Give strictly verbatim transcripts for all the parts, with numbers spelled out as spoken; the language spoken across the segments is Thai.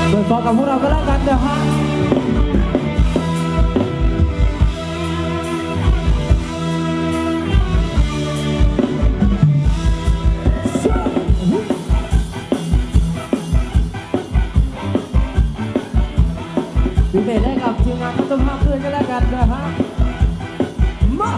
โดยบอกกับพวกเราก็แล้วกันนะฮะดีเบตได้กับทีมงานทั้งต้นภาพคืนก็แล้วกันนะฮะมา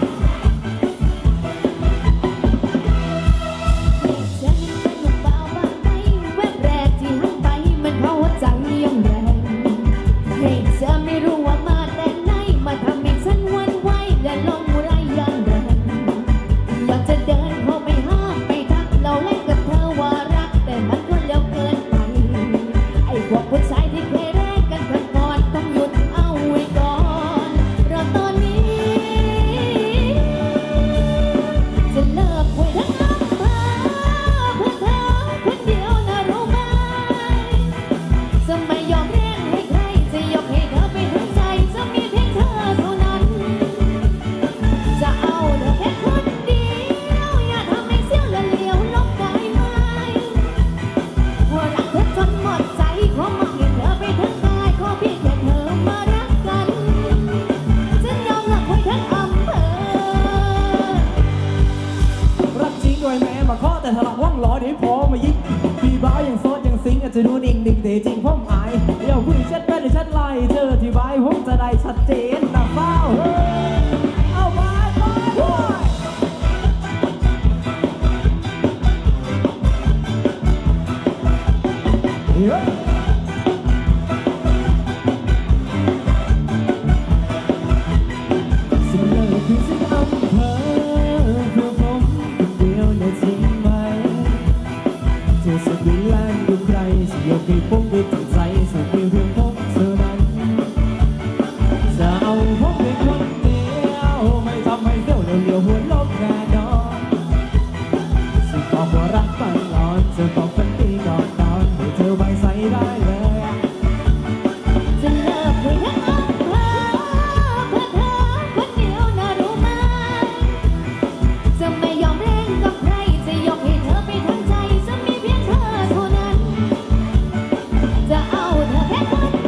จะดูนิ่งนิ่งแต่จริงผมอายเดี๋ยวผู้หญิงเช็ดแป้นหรือเช็ดไหลเธอที่บายผมจะได้ชัดเจนนะเฝ้าเอาไปไปเฮ้ยสิ่งเลยคือสิ่งอำเภอเพื่อผมเดียวเนี่ยจริงไหมเธอสักวิลาดูใครจะยกให้ผมไปตั้งใจสักเพียงเพียงผมเท่านั้นจะเอาผมเป็นคนเดียวไม่ทำให้เที่ยวเลี้ยวหัวลบแน่นอนสิบอกว่ารักมันร้อนจะบอกฝันดีก่อนนอนให้เธอไว้ใส่ได้เลยจะเลิกคุยทั้งอำเภอเพื่อเธอคนเดียวนะรู้ไหมจะไม่ยอมเล่นกับใครจะยกให้เธอไปทั้งใจจะมีเพียงเธอเท่านั้นจะเอาเธอแค่คน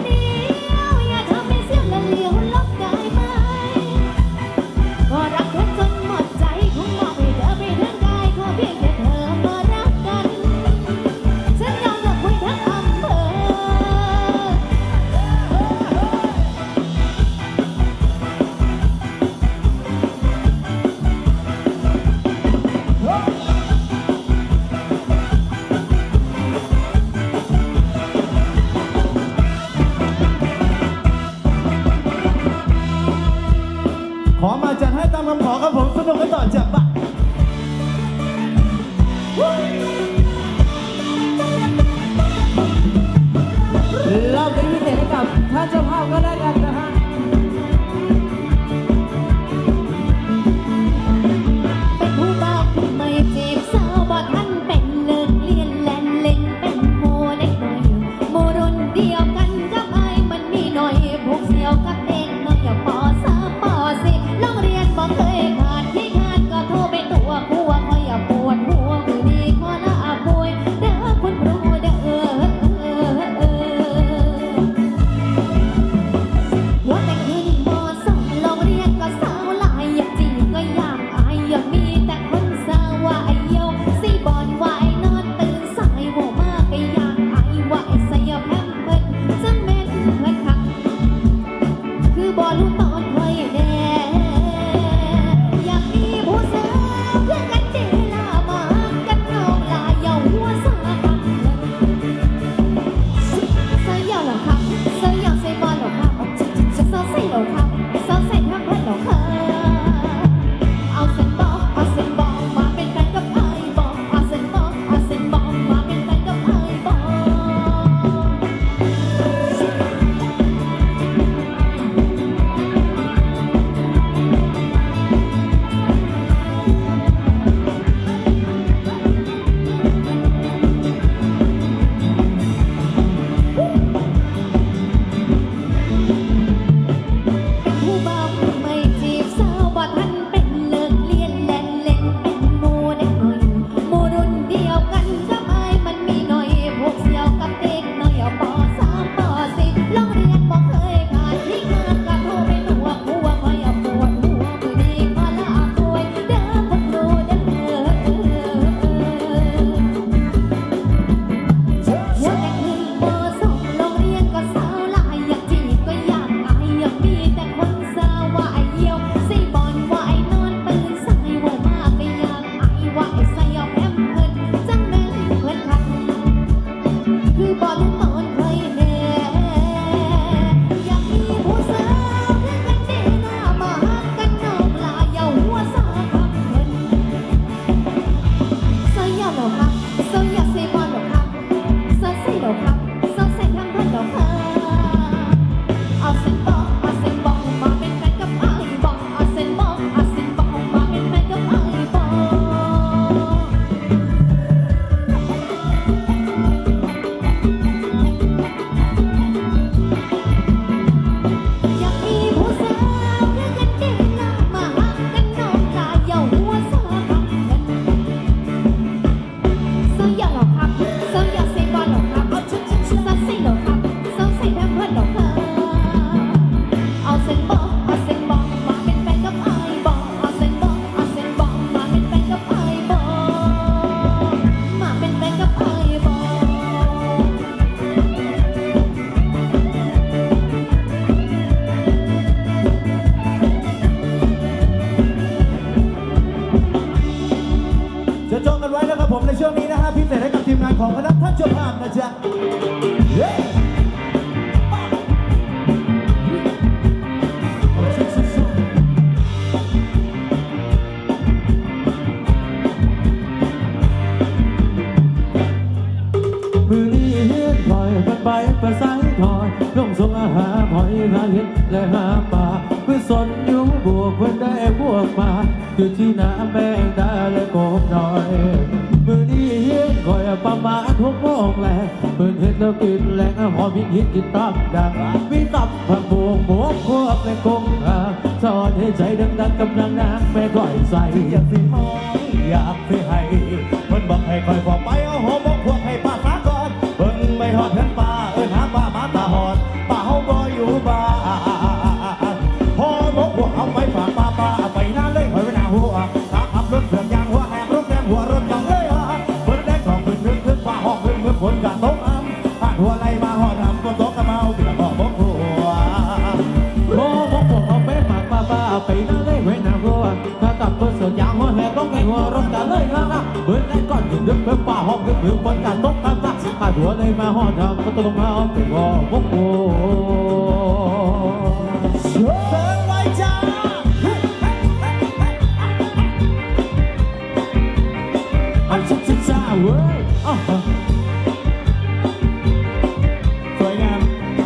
ของคณะท่านเจ้าภาพนะจ๊ะมือนี้เฮ็ดถอยกันไปประสายถอยลงส่งอาหารหอยหาเห็ดและหาปลาเพื่อสนอยู่บวกเพื่อนได้บวกมาอยู่ที่น้ำแมงดาและกบน้อยมือนี้เฮ็ดคอยประมาณหกโมงแลงเพื่อนเฮ็ดแล้วกินแรงหอมพิหินกินตับดังมีตับผักบวงหมวกควบและกงหาสอนให้ใจดังๆกำลังนางแม่ก้อยใส่อยากสิหอมอยากสิให้เพิ่นบอกให้คอยขอไปเอาหอมบอกพวกให้ป้าสาก่อนเพิ่นไม่หอดเงินป้าเอิ้นหาป้ามาตาหอดป้าเฮาบ่อยู่บ้านพอบอกพวกเอาไปฝากป้าป้าไปนั่นเลยหอยไว้หน้าหัวถ้าขับรถเสือกยางหัวแหกรถแดงหัวรถจังเลยเพิ่นได้ของขึ้นขึ้นขึ้นป้าหอกขึ้นขึ้นฝนกะตกอ้ำผ่านหัวไหลมาหอดทำฝนตกกะเมาที่ละบอกบอกหัวโอ้บอกพวกเอาไปฝากป้าป้าไปนั่นเลยไว้หน้าหัวถ้าขับรถเสือกยางหัวแหกรถแดงหัวรถจังเลยนะเพิ่นได้ก่อนขึ้นขึ้นขึ้นป้าหอกขึ้นขึ้นฝนกะตกอ้ำผ่านหัวไหลมาหอดทำฝนตกกะเมาที่ละบอกหัวเชิญไว้จ้าอันชิดจ้าเว้ยสวยงาม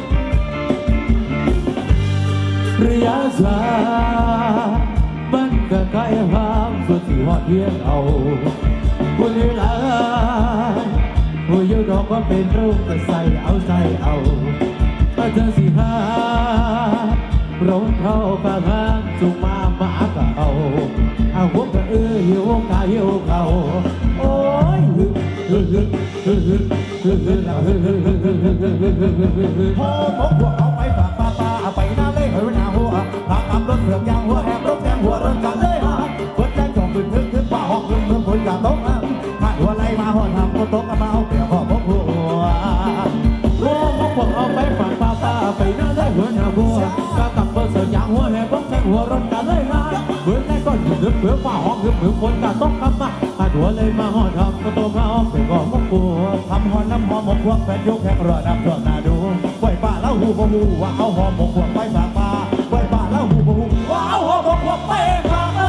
ระยะสายมันก็ใกล้ห้ามสุดที่หอดเทียนเอาบุญหลายผู้ยุดอกก็เป็นรูปก็ใส่เอาใส่เอาถ้าเธอสิหาร้องเข้าปากห้างจุงมาหมาก็เอาเอาหัวก็เออหิวกาหิวเขาโอ้ยฮึฮึฮึฮึฮึฮึฮึฮึฮึฮึฮึฮึฮึฮึฮึฮึฮึพอบอกพวกเอาไปฝากป้าป้าเอาไปหน้าเลยเฮ้ยหน้าหัวทางขับรถเสือกยางหัวแหกรถแดงหัวรถกันเลยฮะเปิดแจ้งจองขึ้นขึ้นขึ้นป้าหอกขึ้นขึ้นฝนกะตกอ่ะผ่านหัวไหลมาหอดทำก็ตกกะเมาเปียกพ่อบอกหัวโอ้บอกพวกเอาไปฝากป้าป้าไปหน้าเลยเฮ้ยหน้าหัวกะกับเปิดเสือกยางหัวแหกรถแดงหัวรถกันเลยฮะเปิดแจ้งก่อนขึ้นขึ้นเปียกป้าหอกขึ้นขึ้นฝนกะตกกะมาผ่านหัวเลยมาหอดทำก็ตกเมาเปียกพ่อบอกหัวทำหอน้ำหอมหมกพวกแฟนยกแขกรอน้ำท่วมนาดูปล่อยป้าแล้วหูบ่หูว่าเอาหอมหมกพวกไปฝากป้าปล่อยป้าแล้วหูบ่หูว่าเอาหอมหมกพวกไปฝากป้า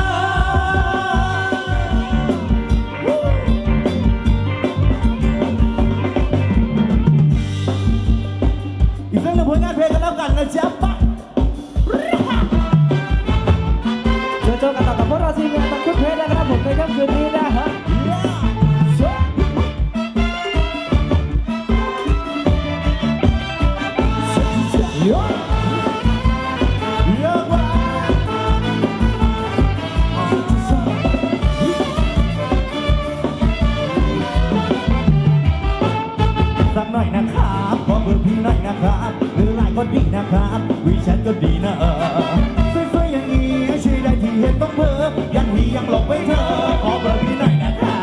อีกเรื่องหนึ่งผลงานเพลงกันแล้วกันนะจ๊ะป้าเจอเจอกันต่อกับพวกเราทีมงานตัดชุดเพลงนะครับผมในค่ำคืนนี้นะฮะสักหน่อยนะครับขอเบอร์พี่หน่อยนะครับหรือไลน์ก็ดีนะครับวีแชทก็ดีนะเออสวยๆอย่างนี้ช่วยได้ที่เห็นต้องเพ้อยันหียังหลบไปเธอขอเบอร์พี่หน่อยนะครับ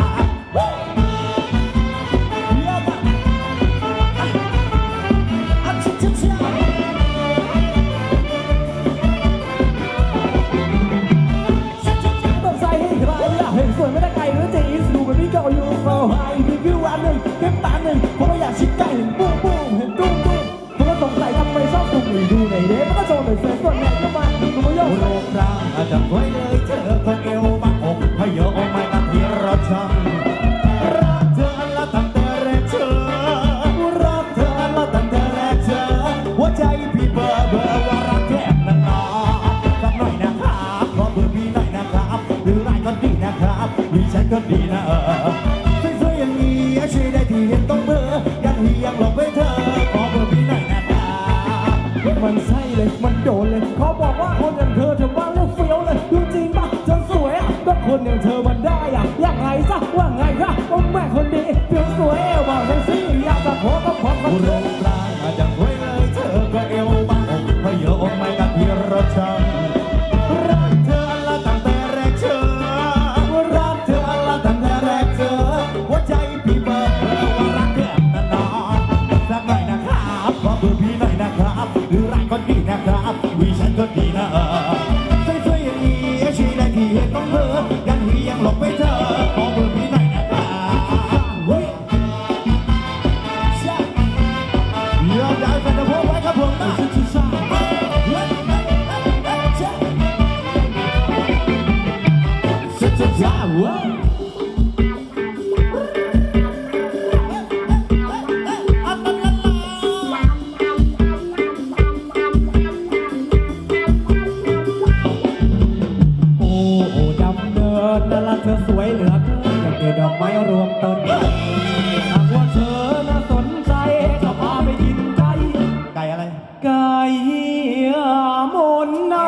ต้องใส่ให้ใครล่ะเห็นสวยไม่ได้ไกลหรือจะอีสดูแบบนี้ก็อยู่โซ่ไฮรีวิวอันหนึ่งเก็บตาหนึ่งเพราะว่าอยากชิดใกล้เห็นปุ๊บเลยมันโดนเลยเขาบอกว่าคนอย่างเธอเธอบ้าแล้วเฟี้ยวเลยดูจริงปะเธอสวยอ่ะก็คนอย่างเธอมันได้อ่ะยังไงซะว่าไงคะโอ้แม่คนดีเฟี้ยวสวยเอวบอกเลยสิอยากจะขอก็ขอก็เรื่องรางอาจจะรวยเลยเธอก็เอวบางอกพเยอะอกไม่กันที่รถช่างรักเธอละตั้งแต่แรกเจอรักเธอละตั้งแต่แรกเจอหัวใจพี่เบิกว่ารักแค่นานๆสักหน่อยนะครับขอเบอร์พี่หน่อยนะครับหรือรักก็ดีนะครับวิฉันก็ดีนะสวยๆอย่างนี้ชีได้ที่เห็นต้องเธอยังที่ยังหลงไปเธอขอเบอร์พี่หน่อยนะครับยอมได้แฟนจะพบไว้ครับผมนะชิชาชิชาจ้าว้าโอ้โอ้ดำเนินนั่นละเธอสวยเหลือเกินอย่างเด็ดดอกไม้รวมต้นหากว่าเธอน่าสนใจจะพาไปกินไก่ไก่อะไรไก่มนต์นา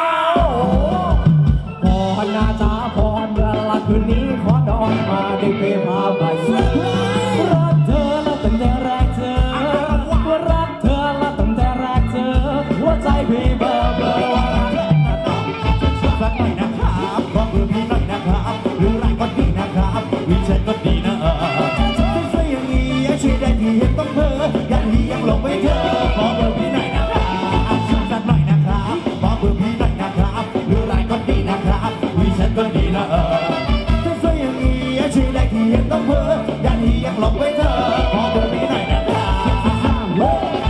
พรนาจาพรละคืนนี้ขอดอนมาได้ไปพาไปรักเธอละตั้งแต่แรกเจอรักเธอละตั้งแต่แรกเจอหัวใจพี่เบอร์เบอร์ว่าสักหน่อยนะครับขอเบอร์พี่หน่อยนะครับหรือไรก็ดีนะครับวิฉันก็ดีนะสวยๆอย่างนี้ช่วยได้ที่เห็นต้องเธอยังที่ยังหลงไปเธอขอเบอร์พี่หน่อยนะครับสักหน่อยนะครับขอเบอร์พี่หน่อยนะครับหรือไรก็ดีนะครับวิฉันก็ดีนะสวยๆอย่างนี้ช่วยได้ที่เห็นต้องเธอยังที่ยังหลงไปเธอขอเบอร์พี่หน่อยนะครับ